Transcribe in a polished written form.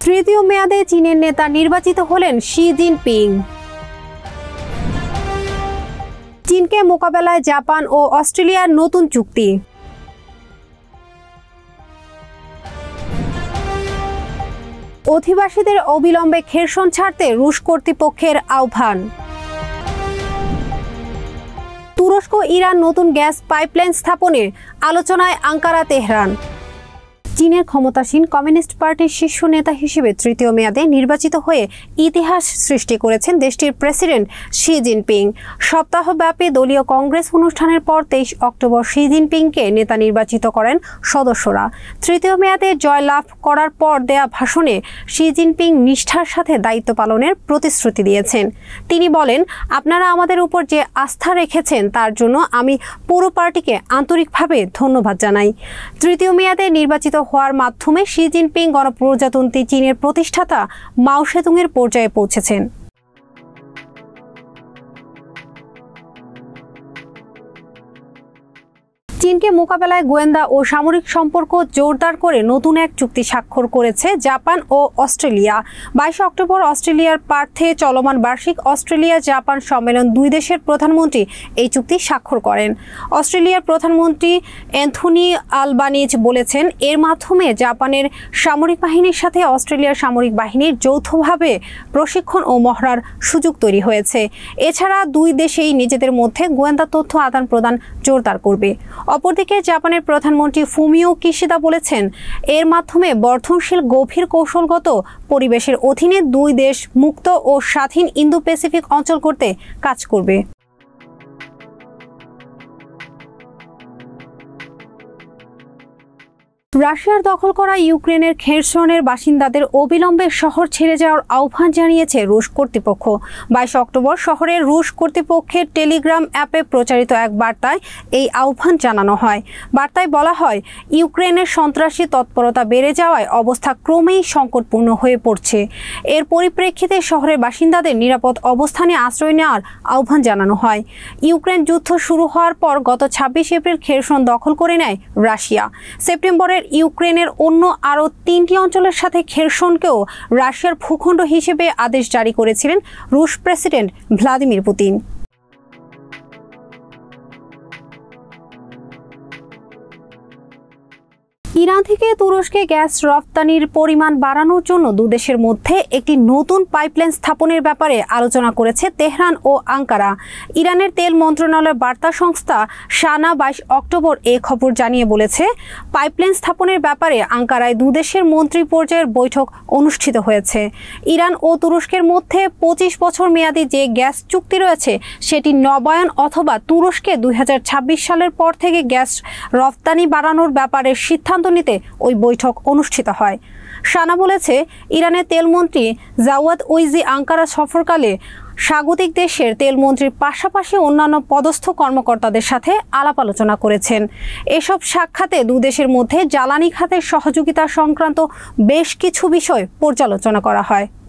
তৃতীয় মেয়াদে চীনের নেতা নির্বাচিত হলেন শি জিনপিং। চীনকে মোকাবেলায় জাপান ও অস্ট্রেলিয়ার নতুন চুক্তি। অধিবাসীদের অবিলম্বে খেরসন ছাড়তে রুশ কর্তৃপক্ষের আহ্বান। তুরস্ক ইরান নতুন গ্যাস পাইপলাইন স্থাপনের আলোচনায় আঙ্কারা তেহরান। চীনের ক্ষমতাসীন কমিউনিস্ট পার্টির শীর্ষ নেতা হিসেবে তৃতীয় মেয়াদে নির্বাচিত হয়ে ইতিহাস সৃষ্টি করেছেন দেশটির প্রেসিডেন্ট শি জিনপিং। সপ্তাহব্যাপী দলীয় কংগ্রেস অনুষ্ঠানের পর 23 অক্টোবর শি জিনপিংকে নেতা নির্বাচিত করেন সদস্যরা। তৃতীয় মেয়াদে জয়লাভ করার পর দেয়া ভাষণে শি জিনপিং নিষ্ঠার সাথে দায়িত্ব পালনের প্রতিশ্রুতি দিয়েছেন। তিনি বলেন, আপনারা আমাদের উপর যে আস্থা রেখেছেন তার জন্য আমি পুরো পার্টিকে আন্তরিকভাবে ধন্যবাদ জানাই। তৃতীয় মেয়াদে নির্বাচিত হওয়ার মাধ্যমে শি জিনপিং গণপ্রজাতন্ত্রী চীনের প্রতিষ্ঠাতা মাও সেতুংয়ের পর্যায়ে পৌঁছেছেন। চীনকে মোকাবেলায় গোয়েন্দা ও সামরিক সম্পর্ক জোরদার করে নতুন এক চুক্তি স্বাক্ষর করেছে জাপান ও অস্ট্রেলিয়া। 22 অক্টোবর অস্ট্রেলিয়ার পার্থে চলমান বার্ষিক অস্ট্রেলিয়া জাপান সম্মেলন দুই দেশের প্রধানমন্ত্রী এই চুক্তি স্বাক্ষর করেন। অস্ট্রেলিয়ার প্রধানমন্ত্রী অ্যান্থনি আলবানিজ বলেছেন, এর মাধ্যমে জাপানের সামরিক বাহিনীর সাথে অস্ট্রেলিয়ার সামরিক বাহিনীর যৌথভাবে প্রশিক্ষণ ও মহড়ার সুযোগ তৈরি হয়েছে। এছাড়া দুই দেশেই নিজেদের মধ্যে গোয়েন্দা তথ্য আদান প্রদান জোরদার করবে। অপরদিকে জাপানের প্রধানমন্ত্রী ফুমিও কিশিদা বলেছেন, এর মাধ্যমে বর্ধনশীল গভীর কৌশলগত পরিবেশের অধীনে দুই দেশ মুক্ত ও স্বাধীন ইন্দো প্যাসিফিক অঞ্চল করতে কাজ করবে। রাশিয়ার দখল করা ইউক্রেনের খেরসনের বাসিন্দাদের অবিলম্বে শহর ছেড়ে যাওয়ার আহ্বান জানিয়েছে রুশ কর্তৃপক্ষ। 22 অক্টোবর শহরের রুশ কর্তৃপক্ষের টেলিগ্রাম অ্যাপে প্রচারিত এক বার্তায় এই আহ্বান জানানো হয়। বার্তায় বলা হয়, ইউক্রেনের সন্ত্রাসী তৎপরতা বেড়ে যাওয়ায় অবস্থা ক্রমেই সংকটপূর্ণ হয়ে পড়ছে। এর পরিপ্রেক্ষিতে শহরের বাসিন্দাদের নিরাপদ অবস্থানে আশ্রয় নেওয়ার আহ্বান জানানো হয়। ইউক্রেন যুদ্ধ শুরু হওয়ার পর গত 26 এপ্রিল খেরসন দখল করে নেয় রাশিয়া। সেপ্টেম্বরের ইউক্রেনের অন্য আরও 3টি অঞ্চলের সাথে খেরসনকেও রাশিয়ার ভূখণ্ড হিসেবে আদেশ জারি করেছিলেন রুশ প্রেসিডেন্ট ভ্লাদিমির পুতিন। ইরান থেকে তুরস্কে গ্যাস রপ্তানির পরিমাণ বাড়ানোর জন্য দুদেশের মধ্যে একটি নতুন পাইপলাইন স্থাপনের ব্যাপারে আলোচনা করেছে তেহরান ও আঙ্কারা। ইরানের তেল মন্ত্রণালয়ের বার্তা সংস্থা সানা 22 অক্টোবর এ খবর জানিয়ে বলেছে, পাইপলাইন স্থাপনের ব্যাপারে আঙ্কারায় দুদেশের মন্ত্রী পর্যায়ের বৈঠক অনুষ্ঠিত হয়েছে। ইরান ও তুরস্কের মধ্যে 25 বছর মেয়াদী যে গ্যাস চুক্তি রয়েছে সেটি নবায়ন অথবা তুরস্কে 2026 সালের পর থেকে গ্যাস রপ্তানি বাড়ানোর ব্যাপারে সিদ্ধান্ত নিতে ওই বৈঠক অনুষ্ঠিত হয়। সানা বলেছে, ইরানের তেলমন্ত্রী জাওয়াদ ওইজি আঙ্কারা সফরকালে স্বাগতিক দেশের তেলমন্ত্রীর পাশাপাশি অন্যান্য পদস্থ কর্মকর্তাদের সাথে আলাপ আলোচনা করেছেন। এসব সাক্ষাতে দুদেশের মধ্যে জ্বালানি খাতের সহযোগিতা সংক্রান্ত বেশ কিছু বিষয় পর্যালোচনা করা হয়।